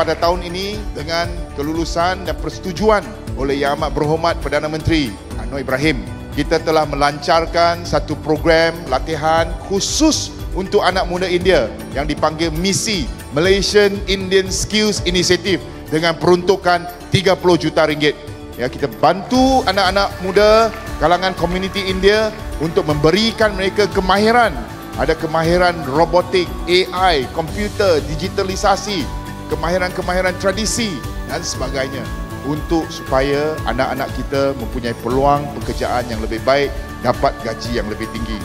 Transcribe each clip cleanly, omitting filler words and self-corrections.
pada tahun ini dengan kelulusan dan persetujuan oleh Yang Amat Berhormat Perdana Menteri Anwar Ibrahim, kita telah melancarkan satu program latihan khusus untuk anak muda India yang dipanggil MISI, Malaysian Indian Skills Initiative, dengan peruntukan 30 juta ringgit. Ya, kita bantu anak-anak muda kalangan komuniti India untuk memberikan mereka kemahiran. Ada kemahiran robotik, AI, komputer, digitalisasi, kemahiran-kemahiran tradisi dan sebagainya, untuk supaya anak-anak kita mempunyai peluang pekerjaan yang lebih baik, dapat gaji yang lebih tinggi.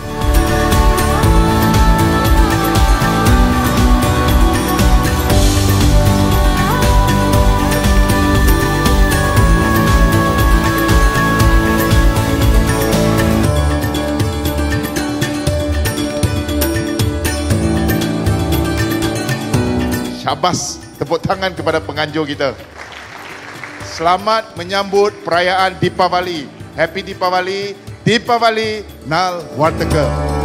Syabas, tepuk tangan kepada penganjur kita. Selamat menyambut perayaan Deepavali. Happy Deepavali, Deepavali Nal Wartaka.